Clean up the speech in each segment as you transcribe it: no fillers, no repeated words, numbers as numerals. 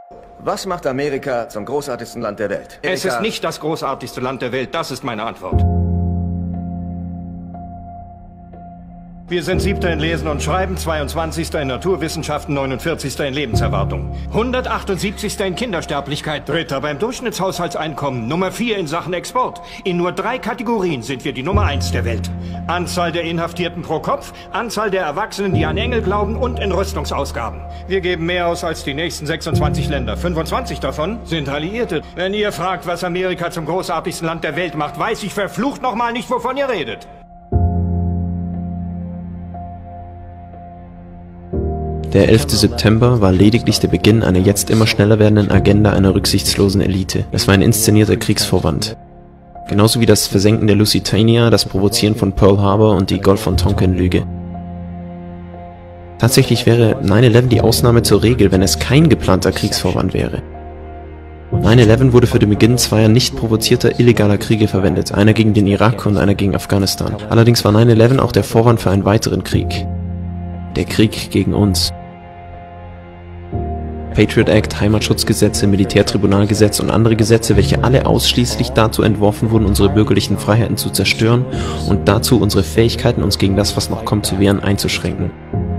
Was macht Amerika zum großartigsten Land der Welt? Es ist nicht das großartigste Land der Welt, das ist meine Antwort. Wir sind 7. in Lesen und Schreiben, 22. in Naturwissenschaften, 49. in Lebenserwartung, 178. in Kindersterblichkeit, 3. beim Durchschnittshaushaltseinkommen, Nummer 4 in Sachen Export. In nur 3 Kategorien sind wir die Nummer 1 der Welt. Anzahl der Inhaftierten pro Kopf, Anzahl der Erwachsenen, die an Engel glauben und in Rüstungsausgaben. Wir geben mehr aus als die nächsten 26 Länder. 25 davon sind Alliierte. Wenn ihr fragt, was Amerika zum großartigsten Land der Welt macht, weiß ich verflucht nochmal nicht, wovon ihr redet. Der 11. September war lediglich der Beginn einer jetzt immer schneller werdenden Agenda einer rücksichtslosen Elite. Es war ein inszenierter Kriegsvorwand. Genauso wie das Versenken der Lusitania, das Provozieren von Pearl Harbor und die Golf von Tonkin-Lüge. Tatsächlich wäre 9/11 die Ausnahme zur Regel, wenn es kein geplanter Kriegsvorwand wäre. 9/11 wurde für den Beginn zweier nicht provozierter illegaler Kriege verwendet, einer gegen den Irak und einer gegen Afghanistan. Allerdings war 9/11 auch der Vorwand für einen weiteren Krieg. Der Krieg gegen uns. Patriot Act, Heimatschutzgesetze, Militärtribunalgesetz und andere Gesetze, welche alle ausschließlich dazu entworfen wurden, unsere bürgerlichen Freiheiten zu zerstören und dazu unsere Fähigkeiten, uns gegen das, was noch kommt, zu wehren, einzuschränken.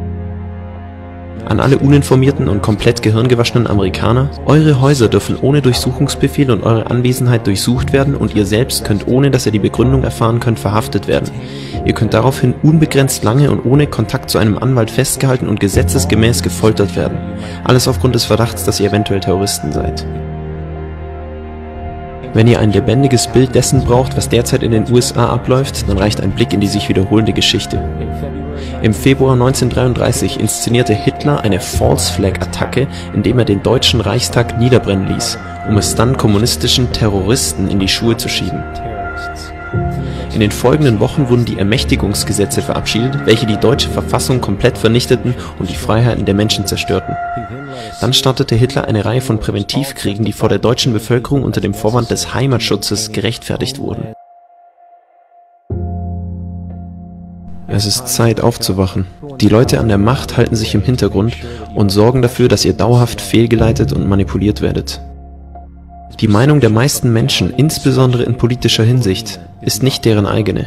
An alle uninformierten und komplett gehirngewaschenen Amerikaner: Eure Häuser dürfen ohne Durchsuchungsbefehl und eure Anwesenheit durchsucht werden und ihr selbst könnt, ohne dass ihr die Begründung erfahren könnt, verhaftet werden. Ihr könnt daraufhin unbegrenzt lange und ohne Kontakt zu einem Anwalt festgehalten und gesetzesgemäß gefoltert werden. Alles aufgrund des Verdachts, dass ihr eventuell Terroristen seid. Wenn ihr ein lebendiges Bild dessen braucht, was derzeit in den USA abläuft, dann reicht ein Blick in die sich wiederholende Geschichte. Im Februar 1933 inszenierte Hitler eine False-Flag-Attacke, indem er den Deutschen Reichstag niederbrennen ließ, um es dann kommunistischen Terroristen in die Schuhe zu schieben. In den folgenden Wochen wurden die Ermächtigungsgesetze verabschiedet, welche die deutsche Verfassung komplett vernichteten und die Freiheiten der Menschen zerstörten. Dann startete Hitler eine Reihe von Präventivkriegen, die vor der deutschen Bevölkerung unter dem Vorwand des Heimatschutzes gerechtfertigt wurden. Es ist Zeit aufzuwachen. Die Leute an der Macht halten sich im Hintergrund und sorgen dafür, dass ihr dauerhaft fehlgeleitet und manipuliert werdet. Die Meinung der meisten Menschen, insbesondere in politischer Hinsicht, ist nicht deren eigene.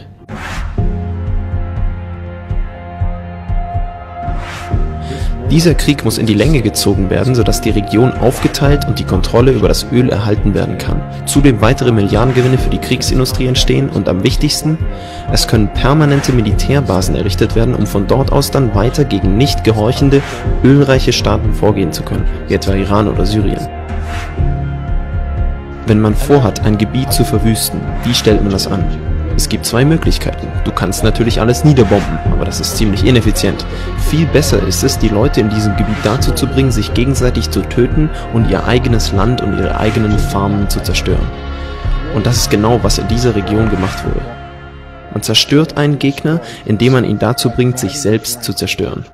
Dieser Krieg muss in die Länge gezogen werden, sodass die Region aufgeteilt und die Kontrolle über das Öl erhalten werden kann. Zudem weitere Milliardengewinne für die Kriegsindustrie entstehen und am wichtigsten, es können permanente Militärbasen errichtet werden, um von dort aus dann weiter gegen nicht gehorchende, ölreiche Staaten vorgehen zu können, wie etwa Iran oder Syrien. Wenn man vorhat, ein Gebiet zu verwüsten, wie stellt man das an? Es gibt 2 Möglichkeiten. Du kannst natürlich alles niederbomben, aber das ist ziemlich ineffizient. Viel besser ist es, die Leute in diesem Gebiet dazu zu bringen, sich gegenseitig zu töten und ihr eigenes Land und ihre eigenen Farmen zu zerstören. Und das ist genau, was in dieser Region gemacht wurde. Man zerstört einen Gegner, indem man ihn dazu bringt, sich selbst zu zerstören.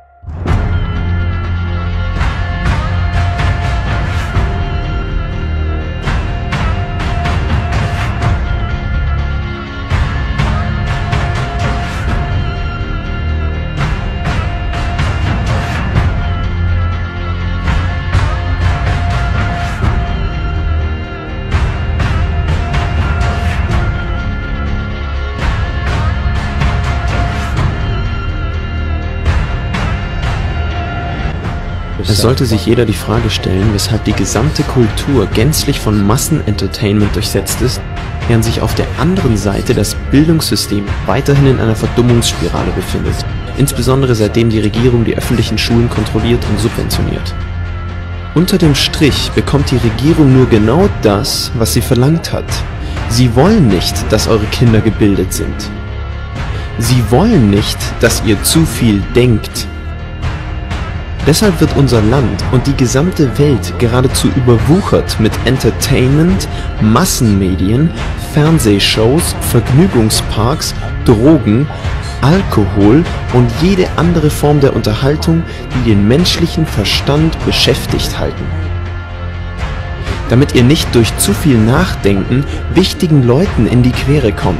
Es sollte sich jeder die Frage stellen, weshalb die gesamte Kultur gänzlich von Massenentertainment durchsetzt ist, während sich auf der anderen Seite das Bildungssystem weiterhin in einer Verdummungsspirale befindet, insbesondere seitdem die Regierung die öffentlichen Schulen kontrolliert und subventioniert. Unter dem Strich bekommt die Regierung nur genau das, was sie verlangt hat. Sie wollen nicht, dass eure Kinder gebildet sind. Sie wollen nicht, dass ihr zu viel denkt. Deshalb wird unser Land und die gesamte Welt geradezu überwuchert mit Entertainment, Massenmedien, Fernsehshows, Vergnügungsparks, Drogen, Alkohol und jede andere Form der Unterhaltung, die den menschlichen Verstand beschäftigt halten. Damit ihr nicht durch zu viel Nachdenken wichtigen Leuten in die Quere kommt.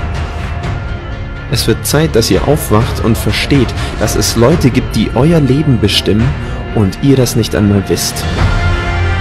Es wird Zeit, dass ihr aufwacht und versteht, dass es Leute gibt, die euer Leben bestimmen und ihr das nicht einmal wisst.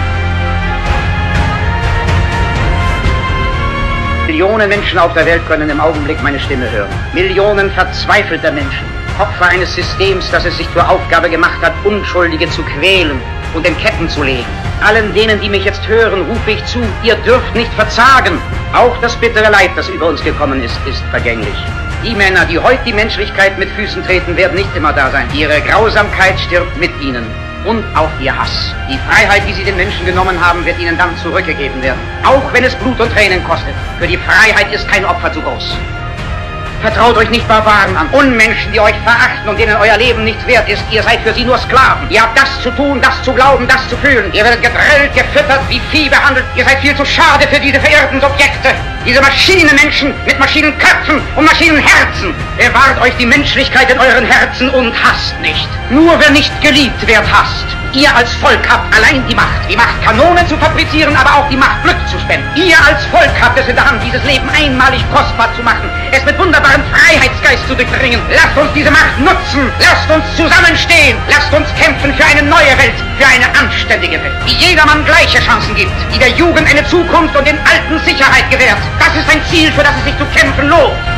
Millionen Menschen auf der Welt können im Augenblick meine Stimme hören. Millionen verzweifelter Menschen. Opfer eines Systems, das es sich zur Aufgabe gemacht hat, Unschuldige zu quälen und in Ketten zu legen. Allen denen, die mich jetzt hören, rufe ich zu, ihr dürft nicht verzagen. Auch das bittere Leid, das über uns gekommen ist vergänglich. Die Männer, die heute die Menschlichkeit mit Füßen treten, werden nicht immer da sein. Ihre Grausamkeit stirbt mit ihnen. Und auch ihr Hass. Die Freiheit, die sie den Menschen genommen haben, wird ihnen dann zurückgegeben werden. Auch wenn es Blut und Tränen kostet. Für die Freiheit ist kein Opfer zu groß. Vertraut euch nicht Barbaren an, Unmenschen, die euch verachten und denen euer Leben nichts wert ist. Ihr seid für sie nur Sklaven. Ihr habt das zu tun, das zu glauben, das zu fühlen. Ihr werdet gedrillt, gefüttert, wie Vieh behandelt. Ihr seid viel zu schade für diese verirrten Subjekte. Diese Maschinenmenschen mit Maschinenköpfen und Maschinenherzen. Bewahrt euch die Menschlichkeit in euren Herzen und hasst nicht. Nur wer nicht geliebt wird, hasst. Ihr als Volk habt allein die Macht Kanonen zu fabrizieren, aber auch die Macht, Glück zu spenden. Ihr als Volk habt es in der Hand, dieses Leben einmalig kostbar zu machen, es mit wunderbarem Freiheitsgeist zu durchdringen. Lasst uns diese Macht nutzen, lasst uns zusammenstehen, lasst uns kämpfen für eine neue Welt, für eine anständige Welt, die jedermann gleiche Chancen gibt, die der Jugend eine Zukunft und den Alten Sicherheit gewährt. Das ist ein Ziel, für das es sich zu kämpfen lohnt.